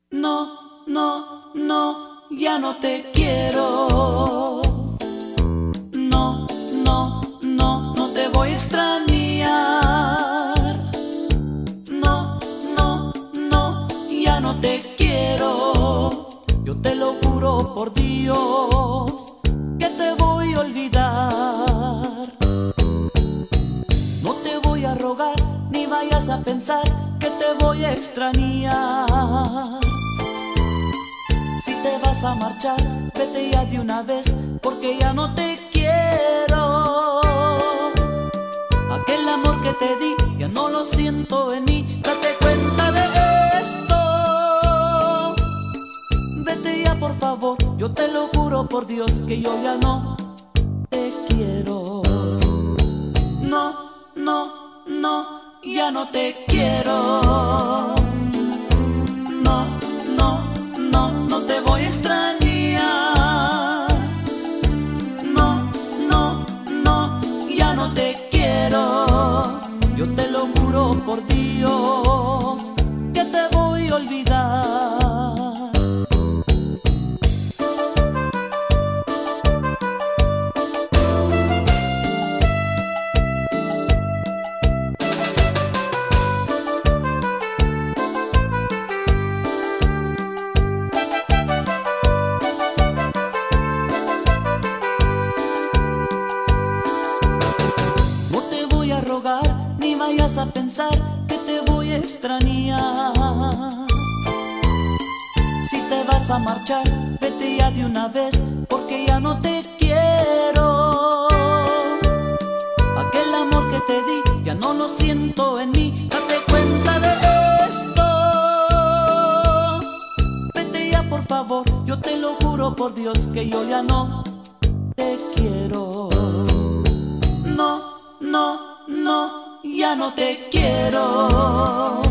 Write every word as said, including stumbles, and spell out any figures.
No, no, no, ya no te quiero. No, no, no, no te voy a extrañar. No, no, no, ya no te quiero. Yo te lo juro por Dios que te voy a olvidar. No te voy a rogar ni vayas a pensar que te voy a extrañar. Si te vas a marchar, vete ya de una vez, porque ya no te quiero. Aquel amor que te di, ya no lo siento en mí. Date cuenta de esto. Vete ya, por favor, yo te lo juro por Dios que yo ya no te quiero. No, no, no, ya no te quiero. No, no, no, no te voy a extrañar. No, no, no, ya no te quiero. Yo te lo juro por Dios que te voy a olvidar. Ni vayas a pensar que te voy a extrañar. Si te vas a marchar, vete ya de una vez, porque ya no te quiero. Aquel amor que te di, ya no lo siento en mí. Date cuenta de esto. Vete ya, por favor, yo te lo juro por Dios que yo ya no te quiero. No, no, no, ya no te quiero.